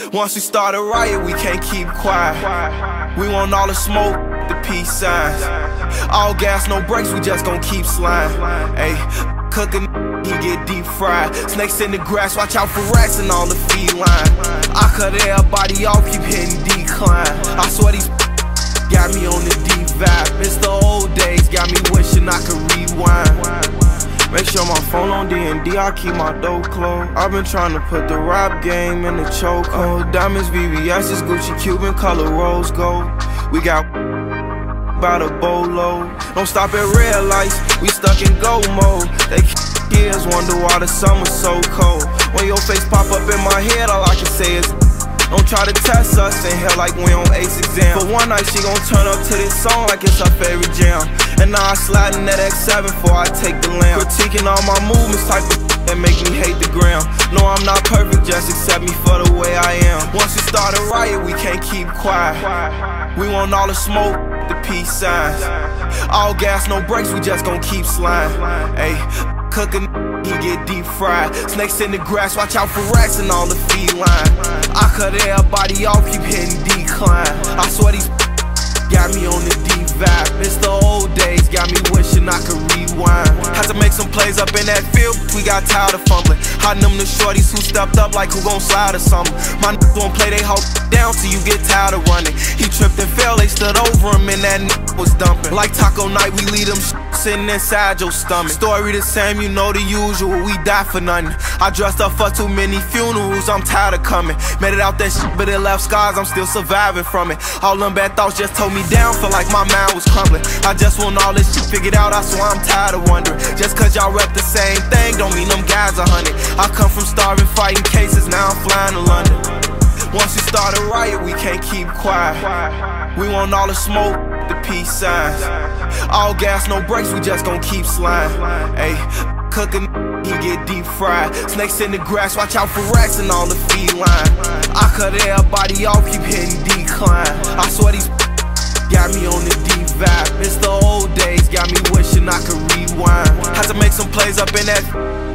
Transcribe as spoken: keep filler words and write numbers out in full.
Once we start a riot, we can't keep quiet. We want all the smoke, the peace signs. All gas, no brakes, we just gon' keep sliding. Ayy, cooking, he get deep fried. Snakes in the grass, watch out for rats and all the feline. I cut everybody off, keep hitting decline. I swear these got me on the deep vibe. It's the old days, got me wishing I could rewind. Make sure my phone on D and D, I keep my door closed. I've been trying to put the rap game in the chokehold. Diamonds, V V S's, Gucci, Cuban, color rose gold. We got by the bolo. Don't stop at red lights, we stuck in go mode. They kids wonder why the summer's so cold. When your face pop up in my head, all I can say is don't try to test us in here like we on ace exam. For one night she gon' turn up to this song like it's her favorite jam. And now I slide in that X seven before I take the lamb. Critiquing all my movements type of that make me hate the gram. No, I'm not perfect, just accept me for the way I am. Once we start a riot, we can't keep quiet. We want all the smoke, the peace signs. All gas, no brakes, we just gon' keep sliding. Ayy, cooking, he get deep fried. Snakes in the grass, watch out for rats and all the feline. I cut everybody off, keep hitting decline. I swear these got me on the deep vibe. It's the old days, got me wishing I could rewind. Had to make some plays up in that field, we got tired of fumbling. Hiding them the shorties who stepped up like who gon' slide or something. My n****s won't play they hoe down till you get tired of running. He tripped and fell, they stood over him and that n*** was dumping. Like taco night, we leave them sitting inside your stomach. Story the same, you know the usual, we die for nothing. I dressed up for too many funerals, I'm tired of coming. Made it out that shit, but it left scars, I'm still surviving from it. All them bad thoughts just told me down, felt like my mind was crumbling. I just want all this shit figured out, I swear I'm tired of wondering. Just cause y'all rep the same thing, don't mean them guys are hunted. I come from starving, fighting cases, now I'm flying to London. Once we start a riot, we can't keep quiet. We want all the smoke, the peace signs. All gas, no brakes, we just gon' keep sliding. Ayy, cooking, he get deep fried. Snakes in the grass, watch out for rats and all the feline. I cut everybody off, keep hitting decline. I swear these got me on the deep vibe. It's the old days, got me wishing I could rewind. Had to make some plays up in that